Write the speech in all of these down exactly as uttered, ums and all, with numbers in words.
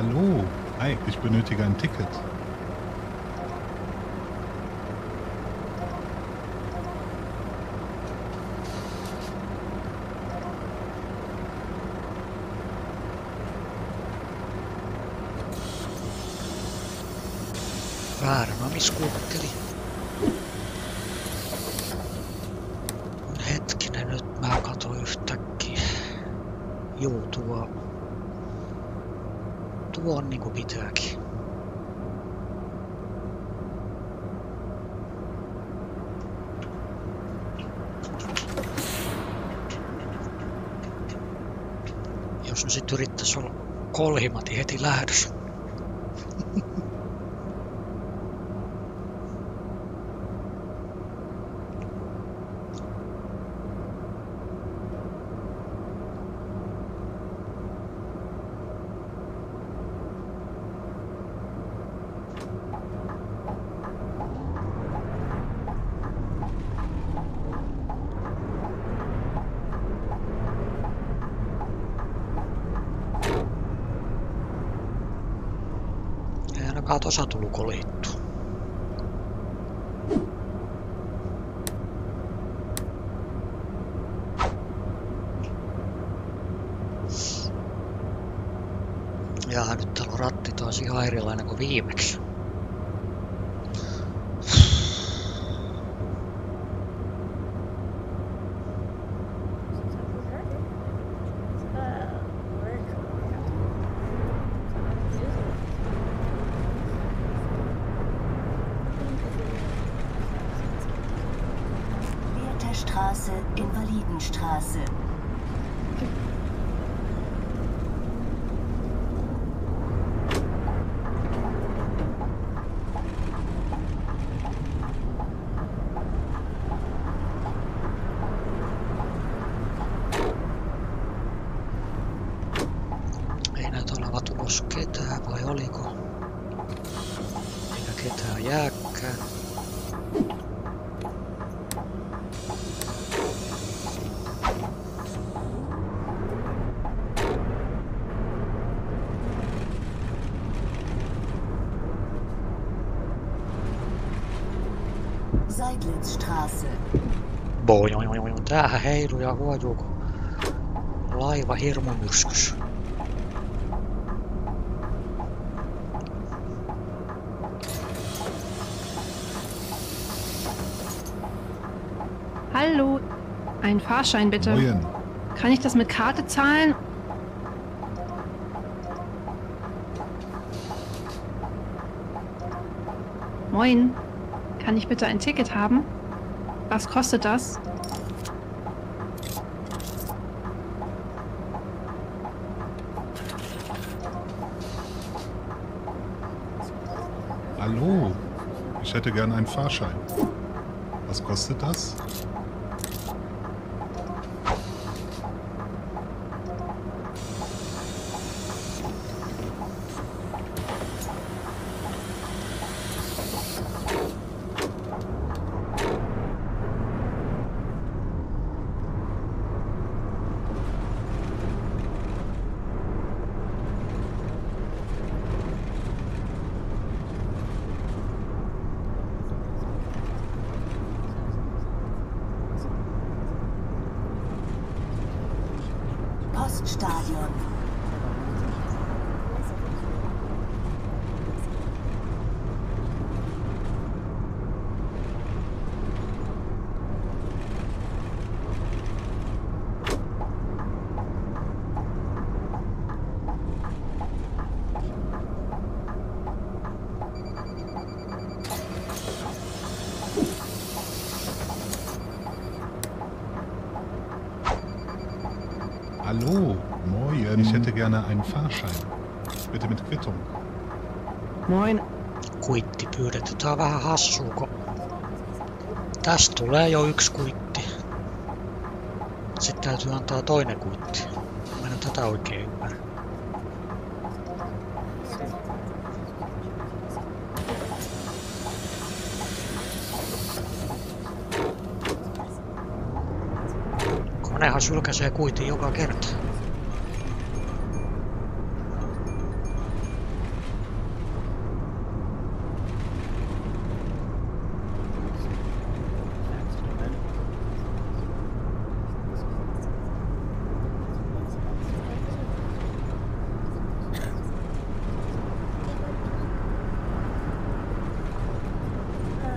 Hallo. Hi, ich benötige ein Ticket. Väärä, no missä kuunteli? Hetkinen, nyt mä katsoin yhtäkkiä. Juu, tuo... Tuo on niinku pitääkin. Jos nyt sit yrittäis olla kolhimati heti lähdössä. Tosa tullut kolhittua. Ja nyt täällä on ratti taas ihan erilainen kuin viimeksi. Straße, Invalidenstraße. Ei näytä olevan tulossa ketään, vai oliko? Eikä ketään jääkään. Seidlitzstraße. Bojojojojo, tämähän heiluu ja huojuu kun laiva hirmumyrskys. Hallo, ein Fahrschein bitte. Moin. Kann ich das mit Karte zahlen? Moin. Kann ich bitte ein Ticket haben? Was kostet das? Hallo. Ich hätte gern einen Fahrschein. Was kostet das? Poststadion. Hallo, moin. Ich hätte gerne einen Fahrschein. Bitte mit Quittung. Moin. Kuitti pyydetty. Tää on vähän hassua, kun tästä tulee jo yksi kuitti. Sitten täytyy antaa toinen kuitti. Mä en tätä oikein ymmärrä. Konehan sylkäsee kuitin joka kerta.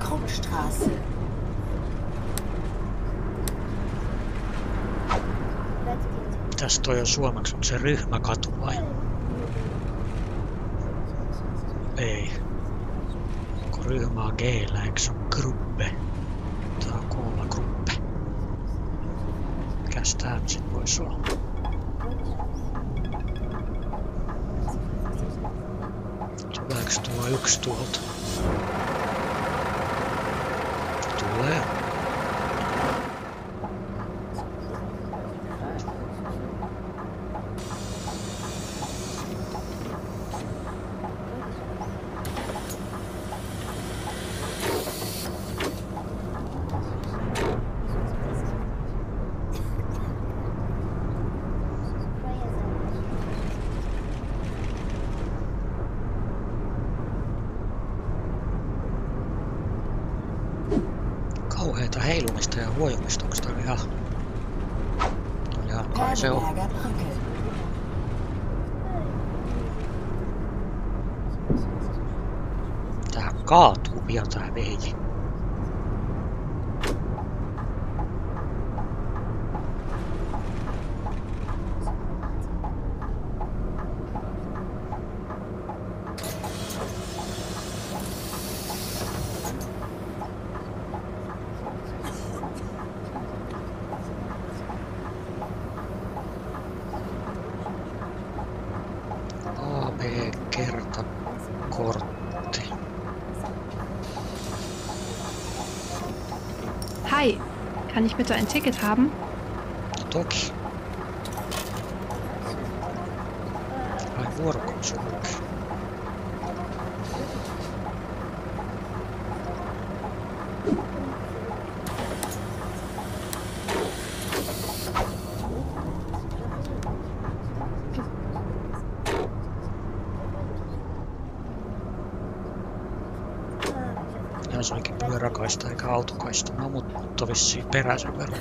Kruppstraße. Mitäs toi on suomeksi? Onko se ryhmäkatu vai? Ei. Onko ryhmää G-llä, eikö se on gruppe? Tää on K-lla gruppe. Mikäs tää nyt sit vois olla? Tuleeko tuo yksi tuolta? Tulee. Kauheita heilumista ja huojumista, onko toi ihan... Ja kai se on. Tää kaatuu pian tää veiji. A B kertakortti. Hi, kann ich bitte ein Ticket haben? Toki. Vai vuorokonsultti. Ja se olikin pyöräkaista eikä autokaista. No, mutta vissiin peräisen verran.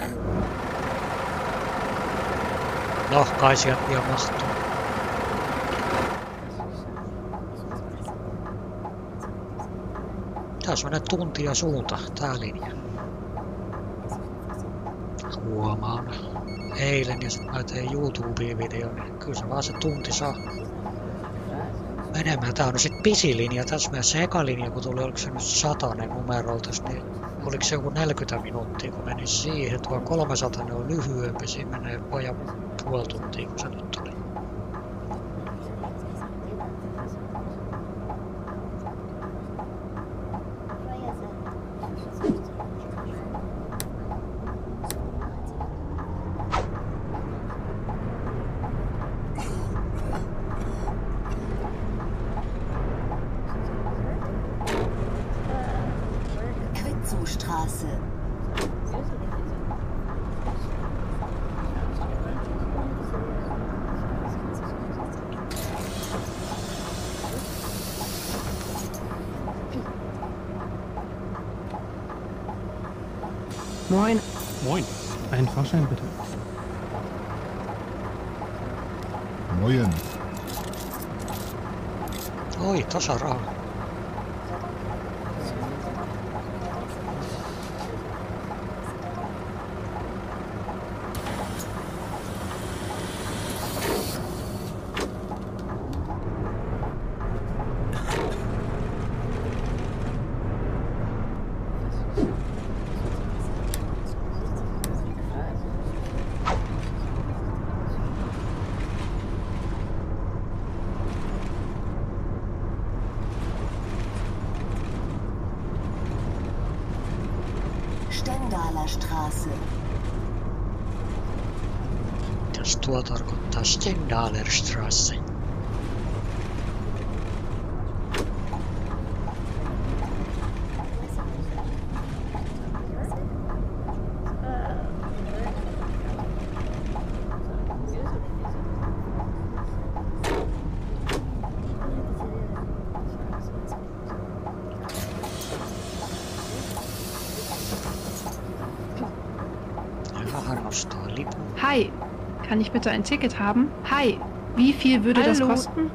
No, kai sieltä pian mahtuu. Tässä on tunti ja suunta, tää linja. Huomaan. Eilen ja sit mä tein YouTube-videon, niin kyllä se vaan se tunti saa menemään. Tää on sit pisilinja. Tässä meidän se eka linja, kun tuli, oliko se nyt satanen numeroltas, niin oliko se joku neljäkymmentä minuuttia, kun meni siihen. Tuo kolmesataa on lyhyempi, siinä menee vajaa puoli tuntia, kun se nyt tuli. Straße. Moin. Moin. Einen Fahrschein bitte. Moin. Oi, tasaraha. Stendaler Straße. Jos tuo tarkoittaa Stendaler Straße. Hi, kann ich bitte ein Ticket haben? Hi, wie viel würde Hallo. das kosten?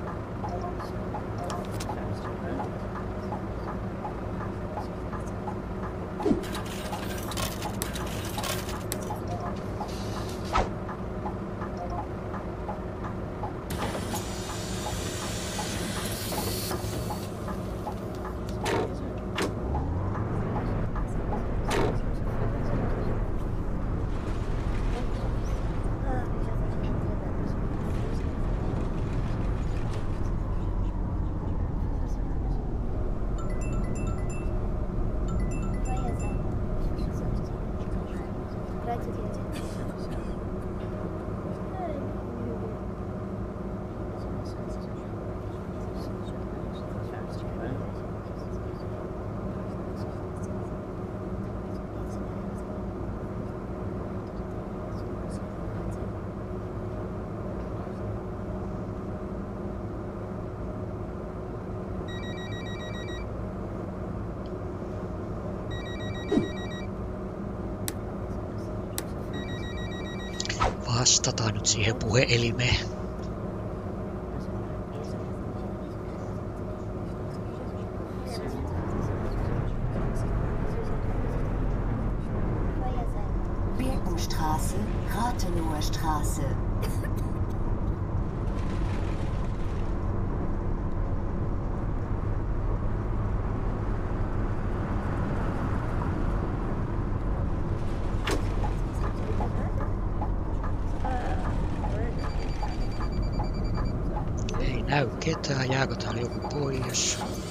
Vastataan nyt siihen puheelimeen. Birkenstraße, Rathenower Straße. Ei näy ketään, jääkö täällä joku pois?